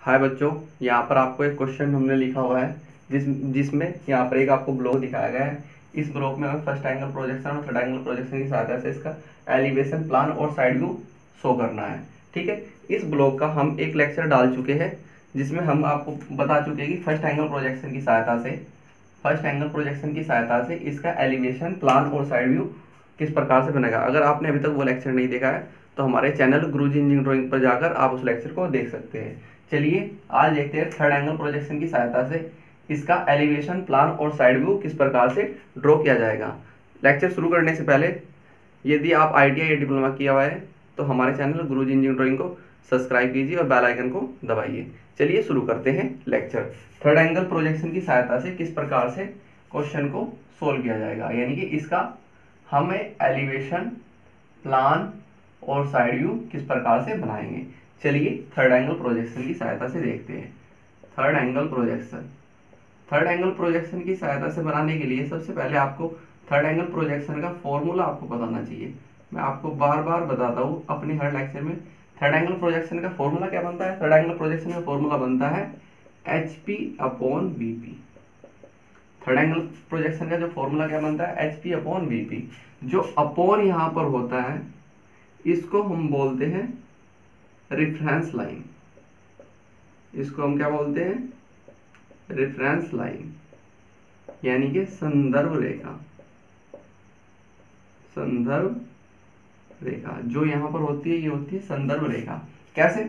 हाय बच्चों, यहाँ पर आपको एक क्वेश्चन हमने लिखा हुआ है जिसमें यहाँ पर एक आपको ब्लॉक दिखाया गया है। इस ब्लॉक में हमें फर्स्ट एंगल प्रोजेक्शन और थर्ड एंगल प्रोजेक्शन की सहायता से इसका एलिवेशन प्लान और साइड व्यू शो करना है। ठीक है, इस ब्लॉक का हम एक लेक्चर डाल चुके हैं जिसमें हम आपको बता चुके हैं कि फर्स्ट एंगल प्रोजेक्शन की सहायता से इसका एलिवेशन प्लान और साइड व्यू किस प्रकार से बनेगा। अगर आपने अभी तक वो लेक्चर नहीं देखा है तो हमारे चैनल गुरुजी इंजीनियरिंग ड्राइंग पर जाकर आप उस लेक्चर को देख सकते हैं। चलिए आज देखते हैं थर्ड एंगल प्रोजेक्शन की सहायता से इसका एलिवेशन प्लान और साइड व्यू किस प्रकार से ड्रॉ किया जाएगा। लेक्चर शुरू करने से पहले यदि आप ITI या डिप्लोमा किया हुआ है तो हमारे चैनल गुरुजी इंजीनियरिंग ड्राइंग को सब्सक्राइब कीजिए और बेल आइकन को दबाइए। चलिए शुरू करते हैं लेक्चर। थर्ड एंगल प्रोजेक्शन की सहायता से किस प्रकार से क्वेश्चन को सोल्व किया जाएगा, यानी कि इसका हमें एलिवेशन प्लान और साइड व्यू किस प्रकार से बनाएंगे। चलिए थर्ड एंगल प्रोजेक्शन की सहायता से देखते हैं। थर्ड एंगल प्रोजेक्शन की सहायता से बनाने के लिए सबसे पहले आपको थर्ड एंगल प्रोजेक्शन का फॉर्मूला आपको बताना चाहिए। मैं आपको बार बार बताता हूँ अपने हर लेक्चर में। थर्ड एंगल प्रोजेक्शन का फॉर्मूला क्या बनता है? थर्ड एंगल प्रोजेक्शन का फॉर्मूला बनता है HP/VP। थर्ड एंगल प्रोजेक्शन का जो फॉर्मूला क्या बनता है? HP/VP। जो अपॉन यहाँ पर होता है इसको हम बोलते हैं रेफरेंस लाइन। इसको हम क्या बोलते हैं? रेफरेंस लाइन, यानी कि संदर्भ रेखा। संदर्भ रेखा जो यहाँ पर होती है ये होती है संदर्भ रेखा। कैसे?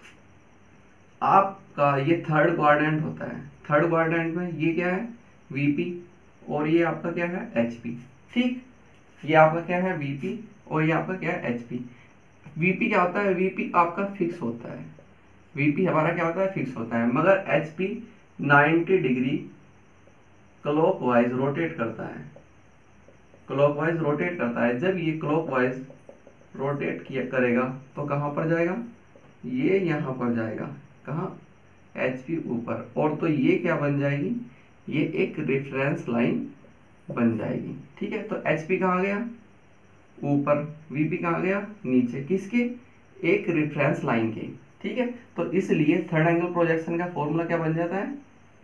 आपका ये थर्ड क्वाड्रेंट होता है। थर्ड क्वाड्रेंट में ये क्या है? VP और ये आपका क्या है? HP। ठीक, ये आपका क्या है? VP और ये आपका क्या है? HP। VP क्या होता है? VP आपका फिक्स होता है। VP हमारा क्या होता है? फिक्स होता है, मगर HP 90 डिग्री क्लॉकवाइज रोटेट करता है। क्लॉकवाइज रोटेट करता है। जब ये क्लॉकवाइज रोटेट किया करेगा तो कहाँ पर जाएगा? ये यहाँ पर जाएगा। कहाँ? HP ऊपर। और तो ये क्या बन जाएगी? ये एक रेफरेंस लाइन बन जाएगी। ठीक है, तो HP कहाँ गया? ऊपर। VP कहाँ गया? नीचे। किसके? एक रेफरेंस लाइन के। ठीक है, तो इसलिए थर्ड एंगल प्रोजेक्शन का फॉर्मूला क्या बन जाता है?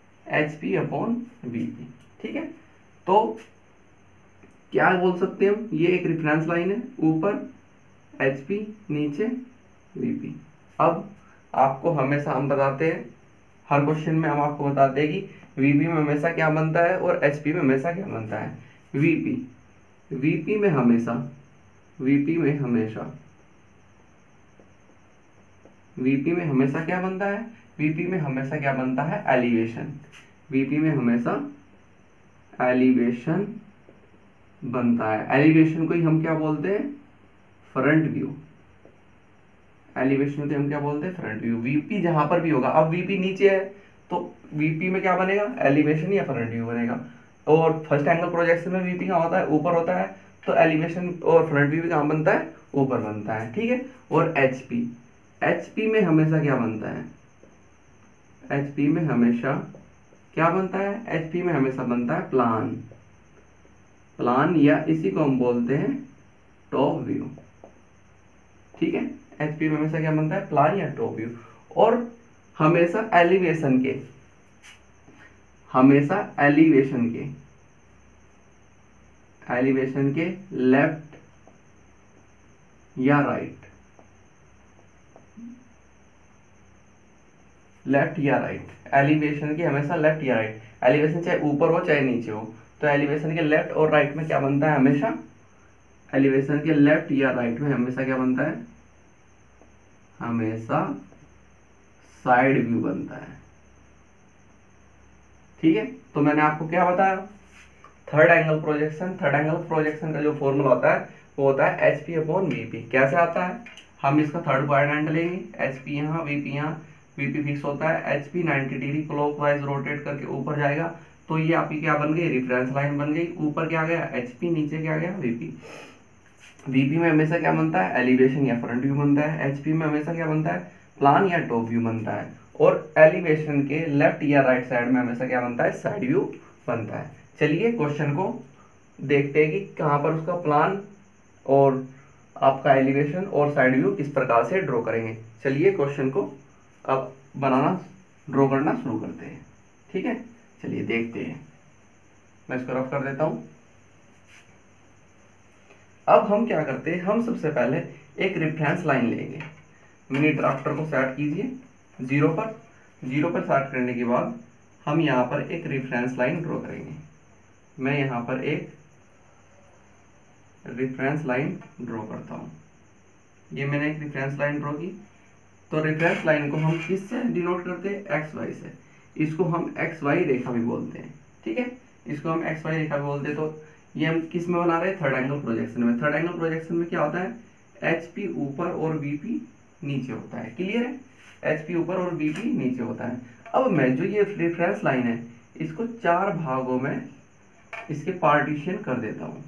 HP/VP। ठीक है, तो क्या बोल सकते हैं हम? ये एक रेफरेंस लाइन है, ऊपर HP, नीचे VP। अब आपको हमेशा हम बताते हैं, हर क्वेश्चन में हम आपको बताते हैं कि VP में हमेशा क्या बनता है और HP में हमेशा क्या बनता है। VP में हमेशा क्या बनता है? VP में हमेशा क्या बनता है? एलिवेशन। VP में हमेशा एलिवेशन बनता है। एलिवेशन को ही हम क्या बोलते हैं? Front view. एलिवेशन को हम क्या बोलते हैं? Front view. VP जहां पर भी होगा, अब VP नीचे है तो VP में क्या बनेगा? एलिवेशन या फ्रंट व्यू बनेगा। और फर्स्ट एंगल प्रोजेक्शन में VP कहाँ होता है? ऊपर होता है, तो एलिवेशन और फ्रंट व्यू भी कहाँ बनता है? ऊपर बनता है। ठीक है, और HP में हमेशा क्या बनता है? HP में हमेशा क्या बनता है? HP में हमेशा बनता है प्लान, या इसी को हम बोलते हैं टॉप व्यू। ठीक है, HP में हमेशा क्या बनता है? प्लान या टॉप व्यू। और हमेशा एलिवेशन के लेफ्ट या राइट, एलिवेशन के हमेशा लेफ्ट या राइट। एलिवेशन चाहे ऊपर हो चाहे नीचे हो, तो एलिवेशन के लेफ्ट और राइट में क्या बनता है? हमेशा एलिवेशन के लेफ्ट या राइट में हमेशा क्या बनता है? हमेशा साइड व्यू बनता है। ठीक है, तो मैंने आपको क्या बताया? थर्ड एंगल प्रोजेक्शन का जो फॉर्मूला होता है वो होता है HP/VP। कैसे आता है? हम इसका थर्ड क्वाड्रेंट लेंगे, HP यहाँ, VP यहाँ। VP फिक्स होता है, HP 90 डिग्री क्लॉकवाइज रोटेट करके ऊपर जाएगा, तो ये आपकी क्या बन गई? रेफरेंस लाइन बन गई। ऊपर क्या गया? HP, नीचे क्या गया? VP। VP में हमेशा क्या बनता है? एलिवेशन या फ्रंट व्यू बनता है। HP में हमेशा क्या बनता है? प्लान या टॉप व्यू बनता है। और एलिवेशन के लेफ्ट या राइट साइड में हमेशा क्या बनता है? साइड व्यू बनता है। चलिए क्वेश्चन को देखते हैं कि कहाँ पर उसका प्लान और आपका एलिवेशन और साइड व्यू किस प्रकार से ड्रॉ करेंगे। चलिए क्वेश्चन को अब बनाना ड्रॉ करना शुरू करते हैं। ठीक है, चलिए देखते हैं। मैं इसको रफ कर देता हूँ। अब हम क्या करते हैं, हम सबसे पहले एक रेफरेंस लाइन लेंगे। मिनी ड्राफ्टर को सेट कीजिए 0 पर। 0 पर सेट करने के बाद हम यहाँ पर एक रेफरेंस लाइन ड्रॉ करेंगे। मैं यहाँ पर एक रेफरेंस लाइन ड्रॉ करता हूँ। ये मैंने एक रेफरेंस लाइन ड्रॉ की। तो रेफरेंस लाइन को हम किससे डिनोट करते हैं, एक्स वाई से। इसको हम एक्स वाई रेखा भी बोलते हैं। ठीक है, इसको हम एक्स वाई रेखा भी बोलते हैं। तो ये हम किस में बना रहे हैं, थर्ड एंगल प्रोजेक्शन में। थर्ड एंगल प्रोजेक्शन में क्या होता है, एच पी ऊपर और वी पी नीचे होता है। क्लियर है, एच पी ऊपर और वी पी नीचे होता है। अब मैं जो ये रेफरेंस लाइन है इसको 4 भागों में इसके पार्टीशन कर देता हूँ।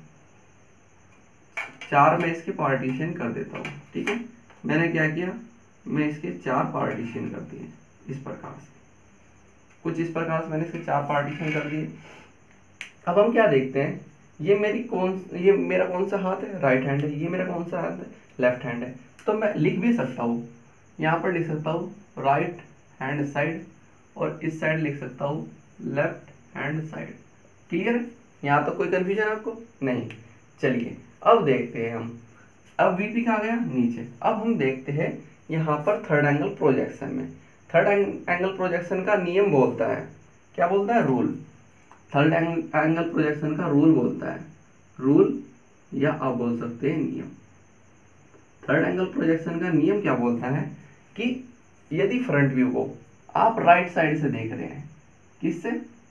4 में इसके पार्टीशन कर देता हूँ। ठीक है, मैंने क्या किया, मैं इसके 4 पार्टीशन कर दिए इस प्रकार से। कुछ इस प्रकार से मैंने इसके 4 पार्टीशन कर दिए। अब हम क्या देखते हैं, ये मेरा कौन सा हाथ है, राइट हैंड है। ये मेरा कौन सा हाथ है, लेफ्ट हैंड है। तो मैं लिख भी सकता हूँ, यहाँ पर लिख सकता हूँ राइट हैंड साइड, और इस साइड लिख सकता हूँ लेफ्ट हैंड साइड। क्लियर है, यहाँ तक कोई कंफ्यूजन आपको नहीं। चलिए अब देखते हैं हम। अब वीपी कहाँ गया, नीचे। अब हम देखते हैं यहाँ पर थर्ड एंगल प्रोजेक्शन में। थर्ड एंगल प्रोजेक्शन का नियम बोलता है, क्या बोलता है, रूल। थर्ड एंगल प्रोजेक्शन का रूल बोलता है, रूल या आप बोल सकते हैं नियम। थर्ड एंगल प्रोजेक्शन का नियम क्या बोलता है कि यदि फ्रंट व्यू को आप राइट साइड से देख रहे हैं, किससे,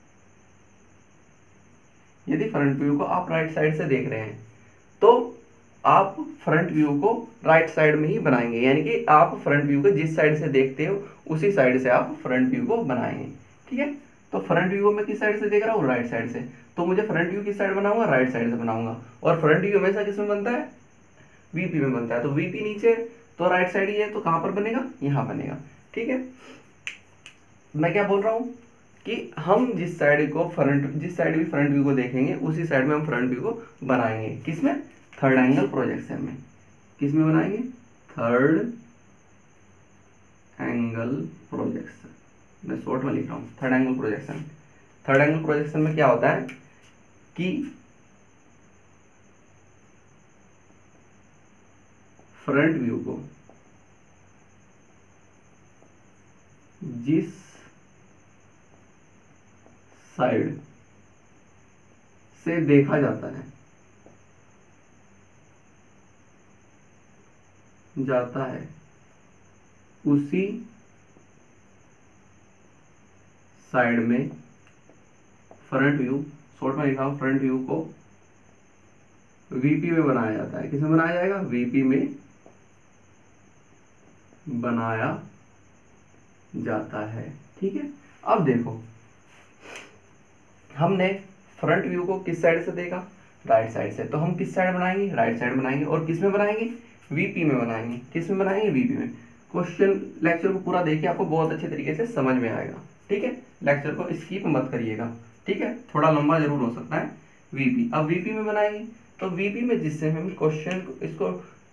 यदि फ्रंट व्यू को आप राइट साइड से देख रहे हैं तो आप फ्रंट व्यू को राइट साइड में ही बनाएंगे। यानी कि आप फ्रंट व्यू को जिस साइड से देखते हो उसी साइड से आप फ्रंट व्यू को बनाएंगे। ठीक है, तो फ्रंट व्यू को मैं किस साइड से देख रहा हूँ, राइट साइड से। तो मुझे फ्रंट व्यू किस साइड बनाऊंगा, राइट साइड से बनाऊंगा। और फ्रंट व्यू हमेशा किस में बनता है, वीपी में बनता है। तो वीपी नीचे तो राइट साइड ही है, तो कहाँ पर बनेगा, यहाँ बनेगा। ठीक है, मैं क्या बोल रहा हूँ कि हम जिस साइड भी फ्रंट व्यू को देखेंगे उसी साइड में हम फ्रंट व्यू को बनाएंगे। किसमें, थर्ड एंगल प्रोजेक्शन में। किस में बनाएंगे, थर्ड एंगल प्रोजेक्शन। मैं शॉर्ट में लिख रहा हूँ, third angle projection. Third angle projection में क्या होता है कि फ्रंट व्यू को जिस साइड से देखा जाता है उसी साइड में फ्रंट व्यू, शॉर्ट में लिखा हूं, फ्रंट व्यू को वीपी में बनाया जाता है। किसमें बनाया जाएगा, वीपी में बनाया जाता है। ठीक है, अब देखो हमने फ्रंट व्यू को किस साइड से देखा, राइट साइड से। तो हम किस साइड बनाएंगे, राइट साइड बनाएंगे। और किस में बनाएंगे, वीपी में बनाएंगे। किस में बनाएंगे, वीपी में। क्वेश्चन लेक्चर को पूरा देखिए, आपको बहुत अच्छे तरीके से समझ में आएगा। ठीक है, लेक्चर को स्किप मत करिएगा। ठीक है, थोड़ा लंबा जरूर हो सकता है। वीपी, अब वीपी में बनाएंगे तो वीपी में जिससे हम क्वेश्चन इसको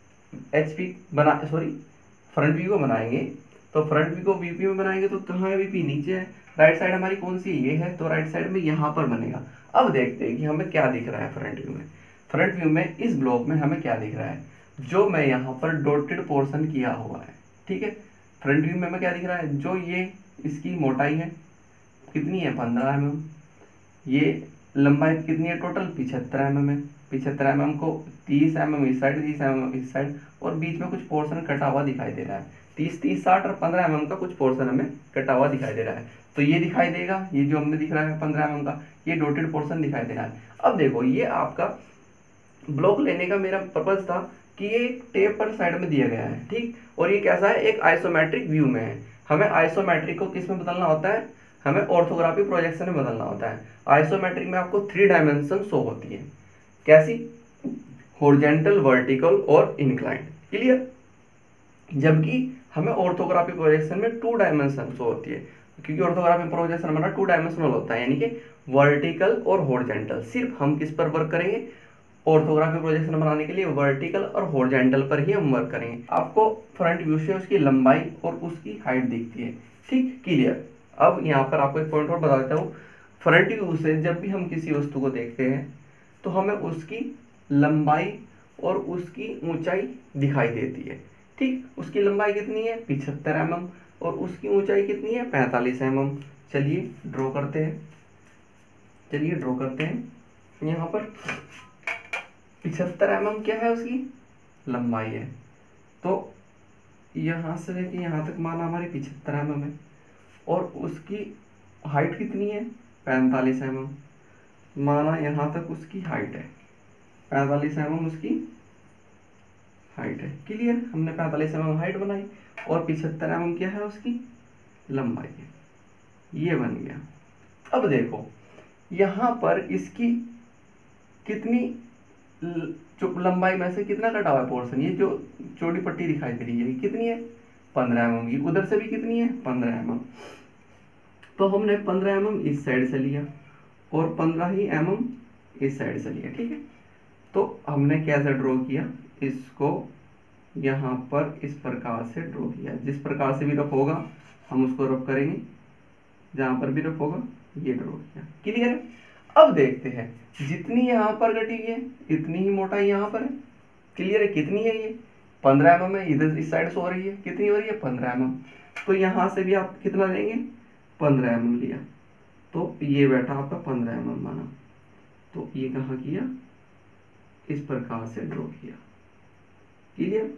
फ्रंट व्यू को बनाएंगे। तो फ्रंट व्यू को वीपी में बनाएंगे तो कहाँ है, वीपी नीचे है। राइट साइड हमारी कौन सी, ये है। तो राइट साइड में यहाँ पर बनेगा। अब देखते हैं कि हमें क्या दिख रहा है फ्रंट व्यू में। फ्रंट व्यू में इस ब्लॉक में हमें क्या दिख रहा है, जो मैं यहाँ पर डॉटेड पोर्शन किया हुआ है। ठीक है, फ्रंट व्यू में हमें क्या दिख रहा है, जो ये इसकी मोटाई है कितनी है, 15 mm। ये लंबाई कितनी है टोटल, 75 mm है। 75 mm को 30 mm इस साइड, 30 mm इस साइड, और बीच में कुछ पोर्शन कटा हुआ दिखाई दे रहा है। 30, 30, 60 और 15 mm का कुछ पोर्शन हमें कटा हुआ दिखाई दे रहा है। तो ये दिखाई देगा, ये जो हमें दिख रहा है 15 mm का, ये डॉटेड पोर्शन दिखाई दे रहा है। अब देखो, ये आपका ब्लॉक लेने का मेरा पर्पज था कि ये एक टेपर साइड में दिया गया है। ठीक, और ये कैसा है, एक आइसोमेट्रिक व्यू में है। हमें आइसोमेट्रिक को किस में बदलना होता है, हमें ऑर्थोग्राफी प्रोजेक्शन में बदलना होता है। आइसोमेट्रिक में आपको 3 डायमेंशन शो होती है। कैसी, हॉरिजॉन्टल, वर्टिकल और इंक्लाइंड। क्लियर, जबकि हमें ऑर्थोग्राफी प्रोजेक्शन में 2 डायमेंशन शो होती है, क्योंकि ऑर्थोग्राफी प्रोजेक्शन हमारा 2 डायमेंशनल होता है, यानी कि वर्टिकल और हॉरिजॉन्टल। सिर्फ हम किस पर वर्क करेंगे, ऑर्थोग्राफी प्रोजेक्शन बनाने के लिए वर्टिकल और हॉरिजॉन्टल पर ही हम वर्क करेंगे। आपको फ्रंट व्यू से उसकी लंबाई और उसकी हाइट दिखती है। ठीक, क्लियर। अब यहाँ पर आपको एक पॉइंट और बता देता हूँ। फ्रंट व्यू से जब भी हम किसी वस्तु को देखते हैं तो हमें उसकी लंबाई और उसकी ऊंचाई दिखाई देती है। ठीक, उसकी लंबाई कितनी है 75 mm और उसकी ऊंचाई कितनी है 45 mm। चलिए ड्रॉ करते हैं, चलिए ड्रॉ करते हैं। यहाँ पर 75 mm क्या है, उसकी लंबाई है। तो यहाँ से लेके यहाँ तक माना हमारी 75 mm है और उसकी हाइट कितनी है 45 mm। माना यहाँ तक उसकी हाइट है 45 mm, उसकी हाइट है। क्लियर, हमने 45 mm हाइट बनाई और 75 mm क्या है उसकी लंबाई है। ये बन गया। अब देखो यहाँ पर इसकी कितनी जो लंबाई में से कितना कटा हुआ है पोर्शन, ये जो चौड़ी पट्टी दिखाई दे रही है कितनी है 15 mm की, उधर से भी कितनी है 15 mm। तो हमने 15 mm इस साइड से लिया और 15 ही mm इस साइड से लिया। ठीक है, तो हमने कैसे ड्रॉ किया, इसको यहाँ पर इस प्रकार से ड्रॉ किया। जिस प्रकार से भी रफ होगा हम उसको रफ करेंगे, जहाँ पर भी रफ होगा ये ड्रॉ किया। क्लियर। अब देखते हैं जितनी यहाँ पर कटी है इतनी ही मोटाई यहाँ पर है। क्लियर है, कितनी है ये 15 mm है, इधर इस साइड से हो रही है, कितनी हो रही है 15 mm। तो यहाँ से भी आप कितना लेंगे 15 mm लिया, तो ये बैठा आपका 15 mm माना। तो ये कहाँ किया, इस प्रकार से ड्रॉ किया। क्लियर,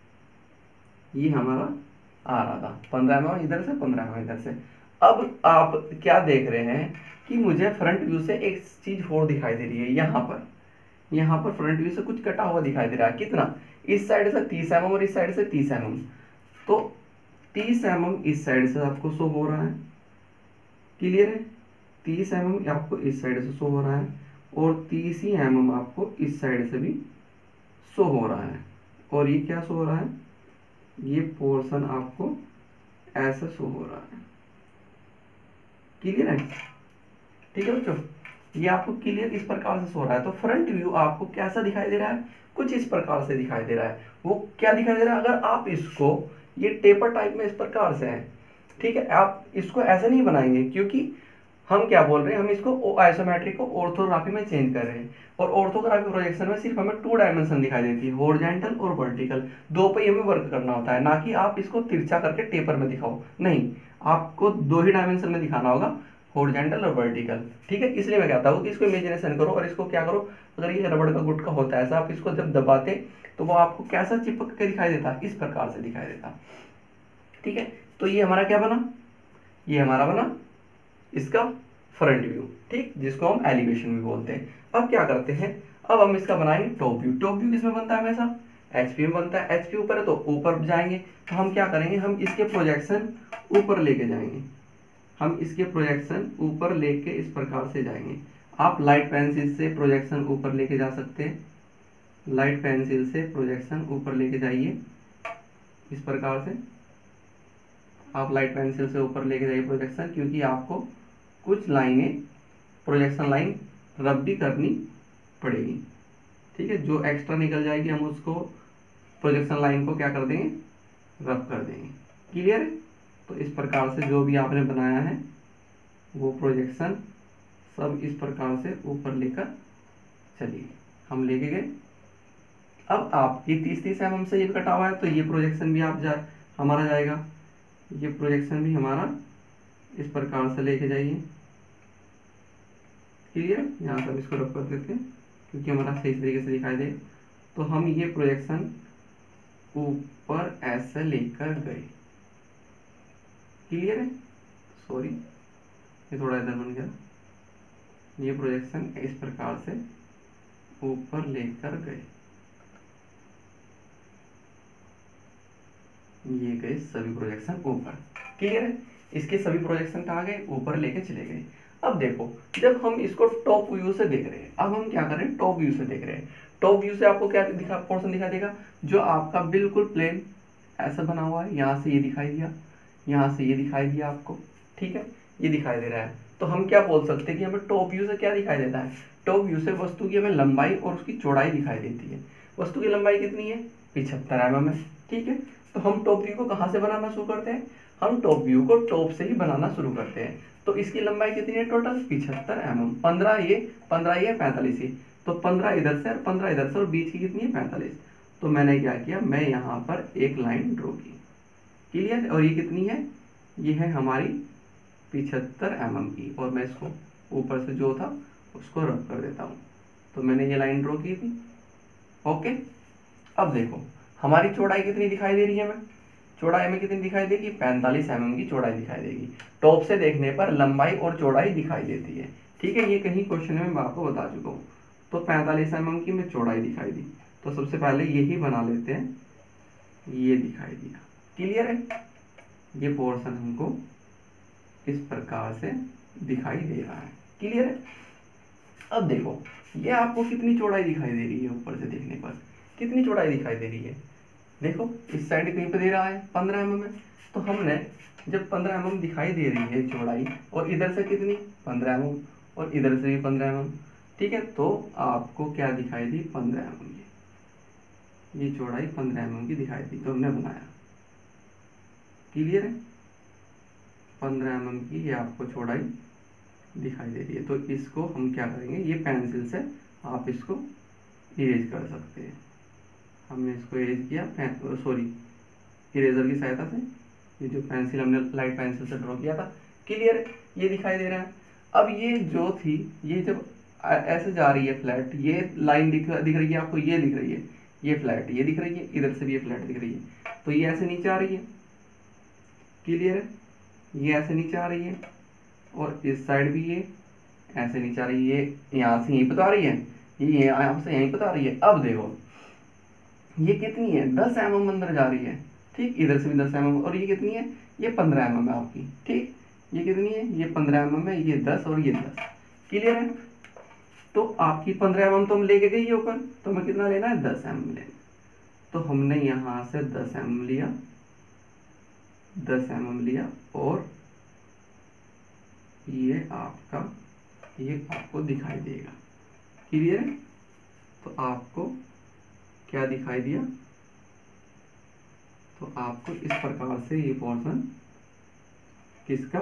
ये हमारा आ रहा था 15 mm इधर से 15 mm इधर से। अब आप क्या देख रहे हैं कि मुझे फ्रंट व्यू से एक चीज और दिखाई दे रही है। यहाँ पर फ्रंट व्यू से कुछ कटा हुआ दिखाई दे रहा है। कितना, इस साइड से 30 mm और इस साइड से 30 mm। तो 30 mm इस साइड से आपको शो हो रहा है। क्लियर है, 30 mm आपको इस साइड से शो हो रहा है और 30 ही mm आपको इस साइड से भी शो हो रहा है। और ये क्या शो हो रहा है, ये पोर्शन आपको ऐसा शो हो रहा है। क्लियर है, ठीक है बच्चों, ये आपको क्लियर इस प्रकार से शो रहा है। तो फ्रंट व्यू आपको कैसा दिखाई दे रहा है, कुछ इस प्रकार से दिखाई दे रहा है। वो क्या दिखाई दे रहा है, अगर आप इसको, ये टेपर टाइप में इस प्रकार से है। ठीक है, आप इसको ऐसे नहीं बनाएंगे क्योंकि हम क्या बोल रहे हैं, हम इसको आइसोमेट्रिक को ऑर्थोग्राफी में चेंज कर रहे हैं और ऑर्थोग्राफी प्रोजेक्शन में सिर्फ हमें 2 डायमेंशन दिखाई देती है, हॉरिजॉन्टल और वर्टिकल। 2 पे हमें वर्क करना होता है, ना कि आप इसको तिरछा करके टेपर में दिखाओ, नहीं, आपको 2 ही डायमेंशन में दिखाना होगा, हॉरिजॉन्टल और वर्टिकल। ठीक है, इसलिए मैं कहता हूँ कि इसको इमेजिनेशन करो और इसको क्या करो, अगर ये रबड़ का गुटका होता है ऐसा, आप इसको जब दबाते तो वो आपको कैसा चिपक के दिखाई देता, इस प्रकार से दिखाई देता। ठीक है, तो ये हमारा क्या बना, ये हमारा बना इसका फ्रंट व्यू। ठीक, जिसको हम एलिवेशन भी बोलते हैं। अब क्या करते हैं, अब हम इसका बनाएंगे टॉप व्यू। टॉप व्यू किसमें बनता है, हमेशा एचपी में बनता है। एचपी ऊपर है तो ऊपर जाएंगे, तो हम क्या करेंगे, हम इसके प्रोजेक्शन ऊपर लेके जाएंगे, हम इसके प्रोजेक्शन ऊपर लेके इस प्रकार से जाएंगे। आप लाइट पेंसिल से प्रोजेक्शन ऊपर लेके जा सकते हैं, लाइट पेंसिल से प्रोजेक्शन ऊपर लेके जाइए इस प्रकार से। आप लाइट पेंसिल से ऊपर लेके जाइए प्रोजेक्शन, क्योंकि आपको कुछ लाइनें प्रोजेक्शन लाइन रब भी करनी पड़ेगी। ठीक है, जो एक्स्ट्रा निकल जाएगी हम उसको प्रोजेक्शन लाइन को क्या कर देंगे, रब कर देंगे। क्लियर है, तो इस प्रकार से जो भी आपने बनाया है वो प्रोजेक्शन सब इस प्रकार से ऊपर लेकर चलिए, हम लेके गए। अब आप ये 30-30 mm से ये कटा हुआ है, तो ये प्रोजेक्शन भी आप हमारा जाएगा, ये प्रोजेक्शन भी हमारा इस प्रकार से लेके जाइए। क्लियर है, यहाँ से हम इसको रब कर देते हैं क्योंकि हमारा सही तरीके से दिखाई दे। तो हम ये प्रोजेक्शन ऊपर ऐसे लेकर गए। क्लियर है, सॉरी ये थोड़ा इधर बन गया। ये प्रोजेक्शन इस प्रकार से ऊपर लेकर गए, ये गए सभी प्रोजेक्शन ऊपर। क्लियर है, इसके सभी प्रोजेक्शन कहाँ गए, ऊपर लेके चले गए। अब देखो, जब हम इसको टॉप व्यू से देख रहे हैं, अब हम क्या करें, टॉप व्यू से देख रहे हैं। टॉप व्यू से आपको क्या दिखा, पोर्शन दिखा देगा जो आपका बिल्कुल प्लेन ऐसा बना हुआ है। यहाँ से ये दिखाई दिया, यहाँ से ये दिखाई दिया आपको। ठीक है, ये दिखाई दे रहा है। तो हम क्या बोल सकते हैं कि हमें टॉप व्यू से क्या दिखाई देता है, टॉप व्यू से वस्तु की हमें लंबाई और उसकी चौड़ाई दिखाई देती है। वस्तु की लंबाई कितनी है 75 mm है। ठीक है, तो हम टॉप व्यू को कहाँ से बनाना शुरू करते हैं, हम टॉप व्यू को टॉप से ही बनाना शुरू करते हैं। तो इसकी लंबाई कितनी है टोटल 75 mm, 15 ये 45 ही, तो 15 इधर से और 15 इधर से, और बीच की कितनी है 45। तो मैंने क्या किया, मैं यहाँ पर एक लाइन ड्रॉ की, क्लियर। और ये कितनी है, ये है हमारी 75 mm की, और मैं इसको ऊपर से जो था उसको रब कर देता हूँ। तो मैंने ये लाइन ड्रॉ की थी, ओके। अब देखो हमारी चौड़ाई कितनी दिखाई दे रही है, मैं चौड़ाई में कितनी दिखाई देगी, 45 mm की चौड़ाई दिखाई देगी। टॉप से देखने पर लंबाई और चौड़ाई दिखाई देती है, ठीक है। ये कहीं क्वेश्चन में मैं आपको बता चुका हूँ। तो 45 mm की मैं चौड़ाई दिखाई दी, तो सबसे पहले यही बना लेते हैं, ये दिखाई दिया, क्लियर है। ये पोर्शन हमको इस प्रकार से दिखाई दे रहा है, क्लियर है। अब देखो ये आपको कितनी चौड़ाई दिखाई दे रही है, ऊपर से देखने पर कितनी चौड़ाई दिखाई दे रही है। देखो इस साइड कहीं पे दे रहा है 15 mm है, तो हमने जब 15 mm दिखाई दे रही है चौड़ाई, और इधर से कितनी 15 mm, और इधर से भी 15 mm, ठीक है। तो आपको क्या दिखाई दी 15 mm की, ये चौड़ाई 15 mm की दिखाई दी, तो हमने बनाया, क्लियर है। 15 mm की ये आपको चौड़ाई दिखाई दे रही है। तो इसको हम क्या करेंगे, ये पेंसिल से आप इसको इरेज कर सकते हैं। हमने इसको इरेज किया, सॉरी इरेजर की सहायता से, ये जो पेंसिल हमने लाइट पेंसिल से ड्रॉ किया था, क्लियर है। ये दिखाई दे रहा है। अब ये जो थी, ये जब ऐसे जा रही है फ्लैट, ये लाइन दिख रही है आपको, ये दिख रही है, ये फ्लैट ये दिख रही है, इधर से भी ये फ्लैट दिख रही है। तो ये ऐसे नीचे आ रही है, क्लियर है। ये ऐसे नीचे आ रही है, और इस साइड भी ये ऐसे नीचे आ रही है, ये यहाँ से यहीं पे तो आ रही है, ये यहाँ से यहीं पे तो आ रही है। अब देखो ये कितनी है 10 mm अंदर जा रही है, ठीक। इधर से भी 10 mm, और ये कितनी है, ये 15 mm है आपकी, ठीक। ये कितनी है, ये 15 mm है, ये 10 और ये 10, क्लियर है। तो आपकी 15 mm तो हम लेके गई है ऊपर, तो हमें कितना लेना है 10 mm लेना। तो हमने यहाँ से 10 mm लिया, 10 mm लिया, और ये आपको दिखाई देगा, क्लियर है। तो आपको क्या दिखाई दिया, तो आपको इस प्रकार से ये पोर्शन किसका,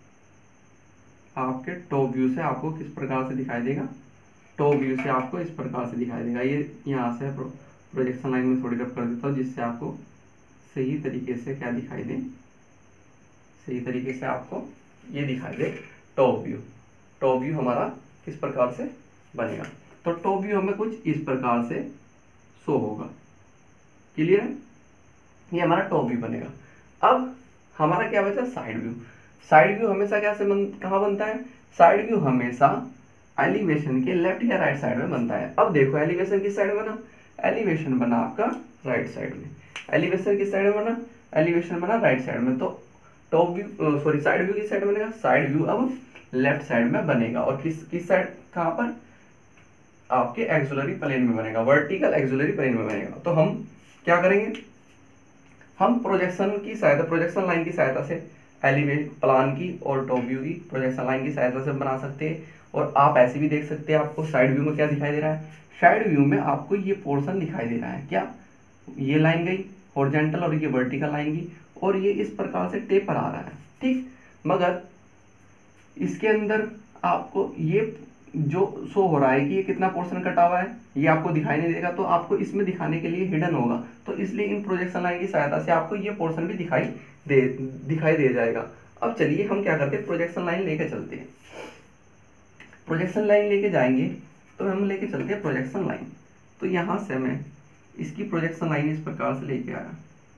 आपके टॉप व्यू से आपको किस प्रकार से दिखाई देगा, टॉप व्यू से आपको इस प्रकार से दिखाई देगा। ये यहाँ से प्रोजेक्शन लाइन में थोड़ी रफ कर देता हूँ, जिससे आपको सही तरीके से क्या दिखाई दे, सही तरीके से आपको ये दिखाई दे टॉप व्यू। टॉप व्यू हमारा किस प्रकार से बनेगा, तो टॉप व्यू हमें कुछ इस प्रकार से शो होगा, क्लियर है। ये हमारा टॉप व्यू बनेगा। अब हमारा क्या बचा साइड व्यू। साइड व्यू हमेशा कहाँ बनता है, साइड व्यू हमेशा एलिवेशन के लेफ्ट या राइट साइड में बनता है। अब देखो एलिवेशन किस साइड में बना, एलिवेशन बना आपका राइट साइड में, एलिवेशन किस साइड में बना, एलिवेशन बना राइट साइड में। तो top view sorry side view किस साइड बनेगा, साइड व्यू अब लेफ्ट साइड में बनेगा। और किस साइड, कहाँ पर, आपके एक्सिलरी प्लेन में बनेगा, वर्टिकल एक्सिलरी प्लेन में बनेगा। तो हम क्या करेंगे, हम प्रोजेक्शन की सहायता, प्रोजेक्शन लाइन की सहायता से एलिवेट प्लान की और टॉप व्यू की प्रोजेक्शन लाइन की सहायता से बना सकते हैं। और आप ऐसे भी देख सकते हैं, आपको साइड व्यू में क्या दिखाई दे रहा है, साइड व्यू में आपको ये पोर्शन दिखाई दे रहा है, क्या ये लाइन गई हॉरिजॉन्टल और ये वर्टिकल लाइन गई, और ये इस प्रकार से टेपर आ रहा है, ठीक। मगर इसके अंदर आपको ये जो शो हो रहा है कि ये कितना पोर्शन कटा हुआ है, ये आपको दिखाई नहीं देगा। तो आपको इसमें दिखाने के लिए हिडन होगा, तो इसलिए इन प्रोजेक्शन लाइन की सहायता से आपको ये पोर्शन भी दिखाई दे जाएगा। अब चलिए हम क्या करते हैं, प्रोजेक्शन लाइन लेके चलते हैं। प्रोजेक्शन लाइन लेके जाएंगे, तो हम लेके चलते हैं प्रोजेक्शन लाइन। तो यहाँ से मैं इसकी प्रोजेक्शन लाइन इस प्रकार से लेके आया,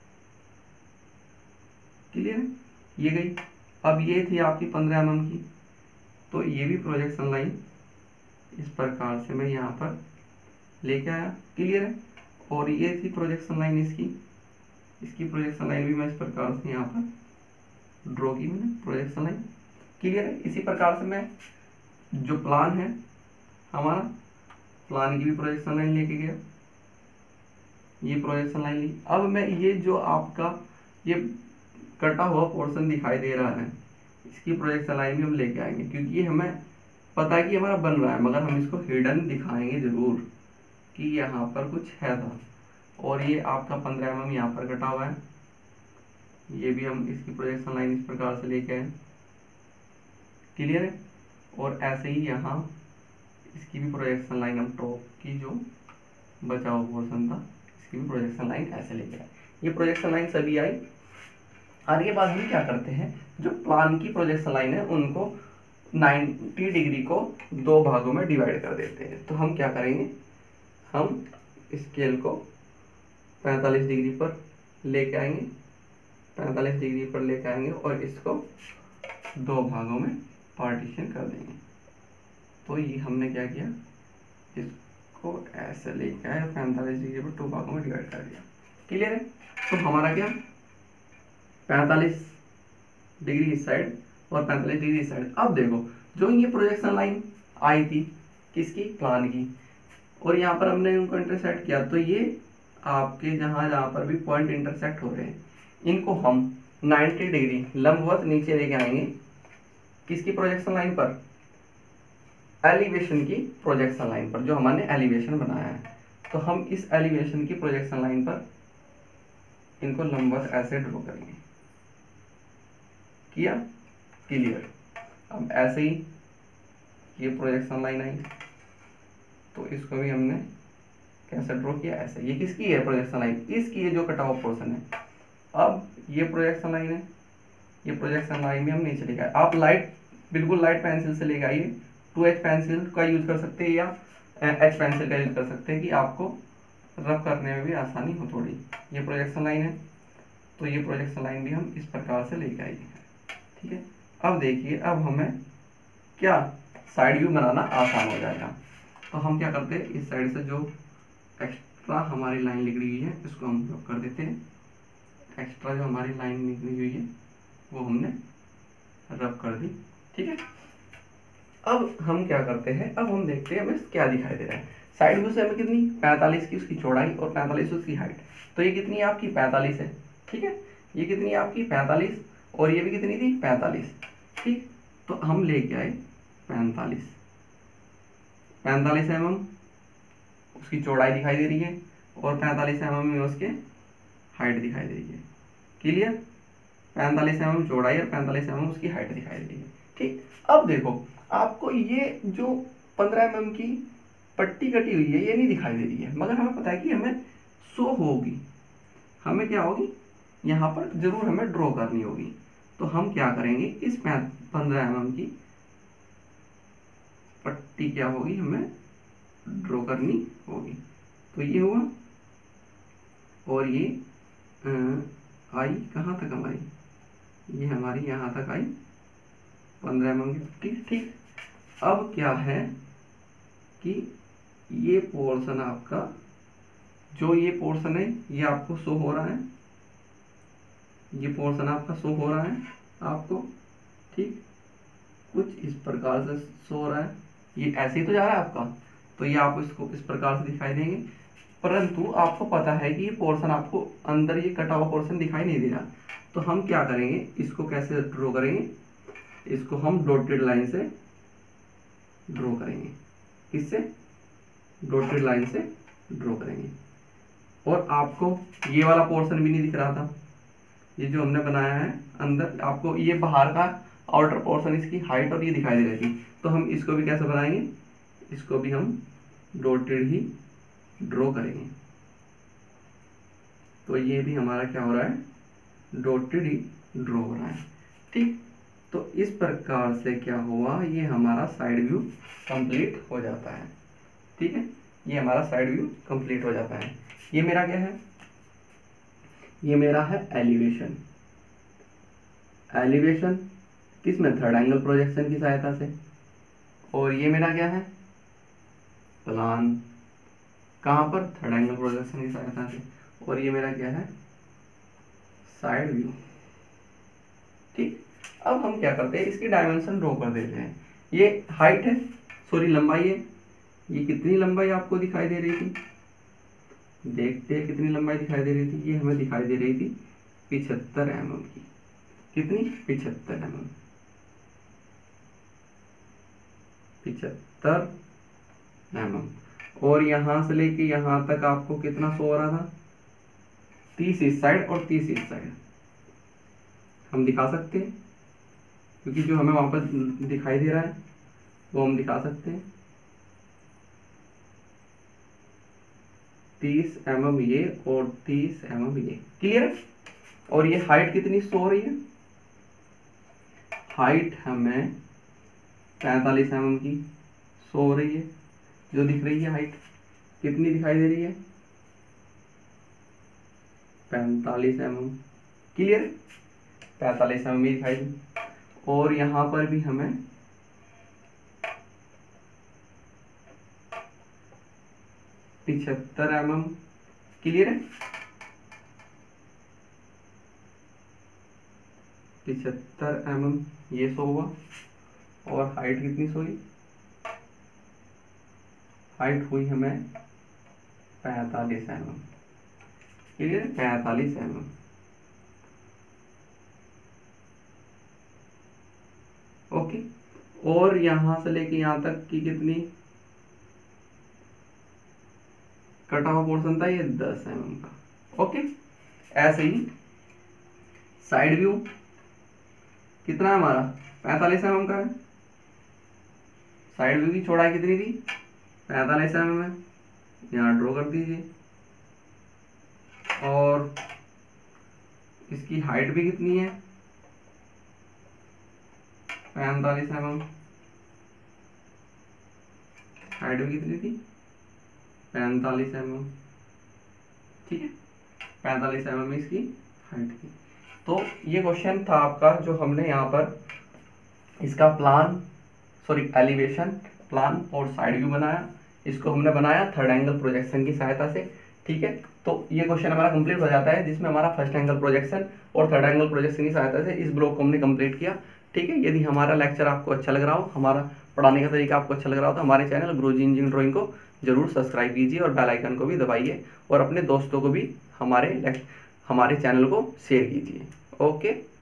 क्लियर है, ये गई। अब ये थी आपकी 15 mm की, तो ये भी प्रोजेक्शन लाइन इस प्रकार से मैं यहाँ पर लेके आया, क्लियर है। और ये थी प्रोजेक्शन लाइन इसकी प्रोजेक्शन लाइन भी मैं इस प्रकार से यहाँ पर ड्रॉ की मैंने प्रोजेक्शन लाइन, क्लियर है। इसी प्रकार से मैं जो प्लान है हमारा, प्लान की भी प्रोजेक्शन लाइन लेके गया, ये प्रोजेक्शन लाइन ली। अब मैं ये जो आपका ये कटा हुआ पोर्शन दिखाई दे रहा है, इसकी प्रोजेक्शन लाइन भी हम लेके आएंगे, क्योंकि ये हमें पता है कि हमारा बन रहा है, मगर हम इसको हिडन दिखाएंगे जरूर कि यहाँ पर कुछ है था। और ये आपका 15 mm यहाँ पर कटा हुआ है, ये भी हम इसकी प्रोजेक्शन लाइन इस प्रकार से लेके आए, क्लियर है। और ऐसे ही यहाँ इसकी भी प्रोजेक्शन लाइन हम टॉप की जो बचा हुआ पोर्शन था इसकी भी प्रोजेक्शन लाइन ऐसे लेके आए। ये प्रोजेक्शन लाइन सभी आई। आगे बाद हम क्या करते हैं, जो प्लान की प्रोजेक्शन लाइन है उनको 90 डिग्री को दो भागों में डिवाइड कर देते हैं। तो हम क्या करेंगे, हम स्केल को 45 डिग्री पर लेके आएंगे, 45 डिग्री पर लेके आएंगे और इसको दो भागों में पार्टीशन कर देंगे। तो ये हमने क्या किया, इसको ऐसे लेके आए 45 डिग्री पर दो भागों में डिवाइड कर दिया, क्लियर है। तो हमारा क्या 45 डिग्री इस साइड और 45 डिग्री इस साइड। अब देखो जो ये प्रोजेक्शन लाइन आई थी किसकी, प्लान की, और यहाँ पर हमने इनको इंटरसेक्ट किया, तो ये आपके जहाँ जहाँ पर भी पॉइंट इंटरसेक्ट हो रहे हैं इनको हम 90 डिग्री लंबवत नीचे लेके आएंगे। किसकी प्रोजेक्शन लाइन पर, एलिवेशन की प्रोजेक्शन लाइन पर, जो हमने एलिवेशन बनाया है। तो हम इस एलिवेशन की प्रोजेक्शन लाइन पर इनको लंबवत ऐसे ड्रॉ करेंगे, किया, क्लियर। अब ऐसे ही ये प्रोजेक्शन लाइन आई तो इसको भी हमने कैसे ड्रॉ किया, ऐसे। ये किसकी है प्रोजेक्शन लाइन, इसकी है जो कटा हुआ पोर्शन है। अब ये प्रोजेक्शन लाइन है, ये प्रोजेक्शन लाइन भी हम नीचे लेके आए। आप लाइट, बिल्कुल लाइट पेंसिल से लेके आइए, 2H पेंसिल का यूज कर सकते हैं या H पेंसिल का यूज कर सकते हैं कि आपको रब करने में भी आसानी हो थोड़ी। ये प्रोजेक्शन लाइन है, तो ये प्रोजेक्शन लाइन भी हम इस प्रकार से लेके आएंगे, ठीक है। अब देखिए, अब हमें क्या साइड व्यू बनाना आसान हो जाएगा। तो हम क्या करते हैं, इस साइड से जो एक्स्ट्रा हमारी लाइन निकली हुई है इसको हम रब कर देते हैं। एक्स्ट्रा जो हमारी लाइन निकली हुई है वो हमने रब कर दी, ठीक है। अब हम क्या करते हैं, अब हम देखते हैं हमें क्या दिखाई दे रहा है। साइड व्यू से हमें कितनी 45 की उसकी चौड़ाई और 45 उसकी हाइट, तो ये कितनी है आपकी 45 है, ठीक है। ये कितनी है आपकी 45 और ये भी कितनी थी 45, ठीक। तो हम लेके आए 45 mm उसकी चौड़ाई दिखाई दे रही है और 45 mm में उसके हाइट दिखाई दे रही है, क्लियर। 45 mm चौड़ाई और 45 mm उसकी हाइट दिखाई दे रही है, ठीक। अब देखो आपको ये जो 15 mm की पट्टी कटी हुई है ये नहीं दिखाई दे रही है, मगर हमें पता है कि हमें शो होगी, हमें क्या होगी यहाँ पर जरूर हमें ड्रॉ करनी होगी। तो हम क्या करेंगे, इस 15 mm की पट्टी क्या होगी हमें ड्रॉ करनी होगी। तो ये हुआ और ये आई कहाँ तक हमारी, ये हमारी यहाँ तक आई 15 mm की पट्टी, ठीक। अब क्या है कि ये पोर्शन आपका, जो ये पोर्शन है ये आपको शो हो रहा है, ये पोर्शन आपका शो हो रहा है आपको, ठीक। कुछ इस प्रकार से शो हो रहा है, ये ऐसे ही तो जा रहा है आपका, तो ये आपको इसको इस प्रकार से दिखाई देंगे। परंतु आपको पता है कि ये पोर्शन आपको अंदर ये कटा हुआ पोर्शन दिखाई नहीं दे रहा। तो हम क्या करेंगे, इसको कैसे ड्रॉ करेंगे, इसको हम डॉटेड लाइन से ड्रॉ करेंगे। किससे, डॉटेड लाइन से ड्रॉ करेंगे। और आपको ये वाला पोर्शन भी नहीं दिख रहा था, ये जो हमने बनाया है अंदर, आपको ये बाहर का आउटर पोर्शन, इसकी हाइट और ये दिखाई दे रही थी। तो हम इसको भी कैसे बनाएंगे, इसको भी हम डॉटेड ही ड्रॉ करेंगे। तो ये भी हमारा क्या हो रहा है, डॉटेड ही ड्रॉ हो रहा है, ठीक। तो इस प्रकार से क्या हुआ, ये हमारा साइड व्यू कंप्लीट हो जाता है, ठीक है। ये हमारा साइड व्यू कंप्लीट हो जाता है। ये मेरा क्या है, ये मेरा है एलिवेशन। एलिवेशन किस में, थर्ड एंगल प्रोजेक्शन की सहायता से। और ये मेरा क्या है, प्लान, कहाँ पर, थर्ड एंगल प्रोजेक्शन की सहायता से। और ये मेरा क्या है, साइड व्यू, ठीक। अब हम क्या करते हैं, इसकी डायमेंशन ड्रॉ कर देते हैं। ये हाइट है, सॉरी लंबाई है, ये कितनी लंबाई आपको दिखाई दे रही थी, देखते हैं कितनी लंबाई दिखाई दे रही थी। ये हमें दिखाई दे रही थी 75 mm की, कितनी 75 mm, 75 mm। और यहां से लेके यहां तक आपको कितना शो हो रहा था, 30 इस साइड और 30 इस साइड, हम दिखा सकते हैं, क्योंकि जो हमें वहाँ पर दिखाई दे रहा है वो हम दिखा सकते हैं। 30 mm ये और 30 mm ये, क्लियर है। और ये हाइट कितनी शो हो रही है, हाइट हमें 45 mm की शो हो रही है। जो दिख रही है हाइट कितनी दिखाई दे रही है, 45 mm, क्लियर है, 45 mm दिखाई दी। और यहाँ पर भी हमें 75 mm, क्लियर है, 75 mm ये शो हुआ। और हाइट कितनी शो हुई, हाइट हुई हमें 45 mm, क्लियर है, 45 mm। ओके, और यहां से लेके यहां तक की कितनी कटा हुआ पोर्शन था, ये 10 mm का। ओके, ऐसे ही साइड व्यू कितना है हमारा, 45 mm का है। साइड व्यू की चौड़ाई कितनी थी, 45 mm है, यहाँ ड्रॉ कर दीजिए। और इसकी हाइट भी कितनी है, 45 mm, हाइट भी कितनी थी, 45 mm, ठीक है, 45 mm इसकी हाइट थी। तो ये क्वेश्चन था आपका जो हमने यहाँ पर इसका प्लान, सॉरी एलिवेशन प्लान और साइड व्यू बनाया। इसको हमने बनाया थर्ड एंगल प्रोजेक्शन की सहायता से, ठीक है। तो ये क्वेश्चन हमारा कंप्लीट हो जाता है, जिसमें हमारा फर्स्ट एंगल प्रोजेक्शन और थर्ड एंगल प्रोजेक्शन की सहायता से इस ब्लॉक को हमने कंप्लीट किया, ठीक है। यदि हमारा लेक्चर आपको अच्छा लग रहा हो, हमारा पढ़ाने का तरीका आपको अच्छा लग रहा हो, तो हमारे चैनल गुरुजी इंजीनियरिंग ड्राइंग को जरूर सब्सक्राइब कीजिए और बेल आइकन को भी दबाइए, और अपने दोस्तों को भी हमारे चैनल को शेयर कीजिए। ओके।